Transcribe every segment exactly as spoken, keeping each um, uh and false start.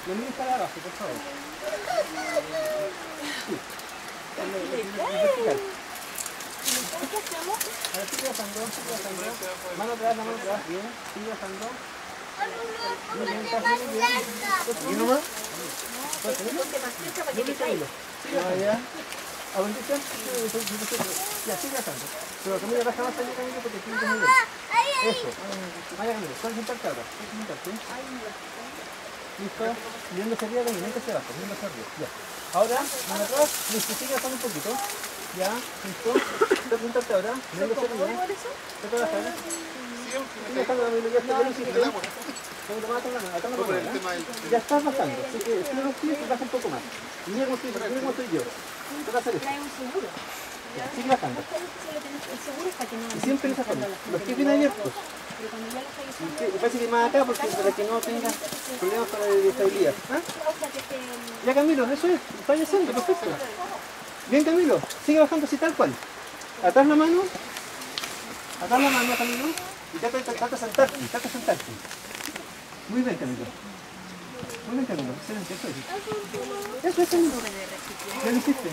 Lo mires para abajo, por favor. Sí. ¿Qué hacemos? Ahora sigue bajando, sigue bajando. Mano atrás, mano atrás, bien. Sigue bajando. Muy bien, está muy bien. ¿Y nomás? Muy bien, Camilo. Sigue bajando. ¿A dónde está? Ya, sigue bajando. Pero Camilo, baja más allá, Camilo, porque tiene que mirar. Eso. Vaya, Camilo, ¿cuál es sentarte ahora? ¿Cuál es sentarte? Listo. Mirando hacia arriba, Camilo, mientras hacia abajo, mirando hacia arriba. Ya. Ahora, mano atrás, listo, sigue bajando un poquito. Ya, listo. Trata de sentarte ahora, mirando hacia arriba. Trata de bajar. Sigue bajando, Camilo, ya está, ya lo hiciste. Ya estás bajando, así que si los pies baja un poco más. Mira cómo estoy, mira cómo estoy yo. Trata de hacer esto. Trae un seguro. Ya, sigue bajando. El seguro es para que no... Y siempre esa forma. Los pies bien abiertos. Pero cuando ya lo está Y que- y parece que más acá porque para que no tengas problemas para la estabilidad. ¿Ah? Ya Camilo, eso es, está haciendo, perfecto. Bien Camilo, sigue bajando así tal cual. Atrás la mano. Atrás la mano, Camilo. Y trata, trata de sentarte, trata de sentarte. Muy bien Camilo. Muy bien Camilo, excelente, eso es. Eso es Camilo. ¿Ya lo hiciste?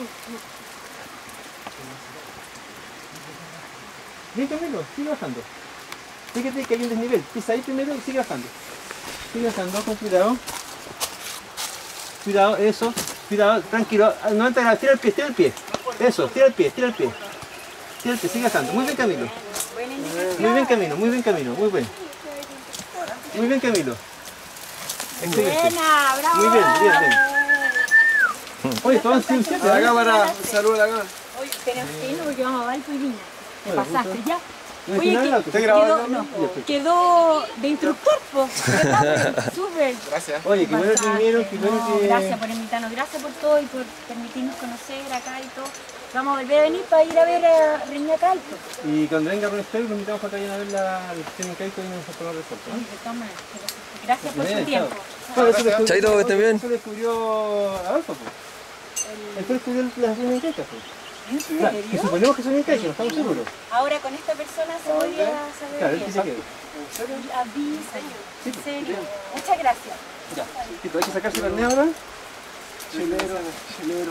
Bien Camilo, sigue bajando. Fíjate que hay un desnivel, pisa ahí primero y sigue bajando. Sigue bajando con cuidado. Cuidado, eso. Cuidado, tranquilo. noventa grados, tira el pie, tira el pie. Eso, tira el pie, tira el pie. Tira el pie, sigue bajando. Muy bien Camilo. Muy bien Camilo, muy bien Camilo, muy bien. Muy bien Camilo. Excelente. Buena, bravo. Muy bien, bien, bien. Oye, todos sin siete. A la cámara, saluda a la cámara. Oye, tenemos que irnos porque vamos a Valpo y Viña. Te Bueno, pasaste justo. ya. ¿No es Oye, final, que- Lauto? ¿Te grabando? quedó, no, quedó de instructor, pues. Súper. Gracias. Oye, qué bueno que Pasaste. vinieron, qué bueno No, que... gracias por invitarnos, gracias por todo y por permitirnos conocer acá y todo. Vamos a volver a venir para ir a ver a Reñaca Alto. Y cuando venga Ron Esther, lo invitamos para que vayan a ver la lección en Caico y nos tomar resuelto. Sí, de todas maneras. Gracias por su tiempo. Bueno, eso descubrió- Chaito, que estén bien. Eso descubrió Adolfo, pues. Él fue descubrió las lecciones en Caico, pues. ¿En O sea, que serio? suponemos que son en Caico, no estamos seguros. Ahora con esta persona se podría saber Claro, él bien. dice que... Avisa. Sí, En pues, serio. bien. Muchas gracias. Ya, Tito, hay que sacarse la arnés ahora. Chilero, chilero.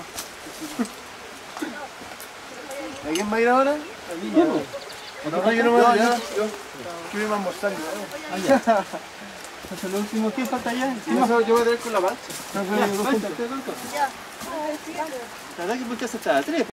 ¿A quién va a ir ahora? A mí, No, no. no. No, yo no me voy a ir. Yo quiero ir a almorzar. Ah, ya. Entonces, lo último, ¿quién falta ya? ¿Quién más? Yo voy a tener con la pancha. Ya, falta, te doy todo. La verdad que muchas hasta tres.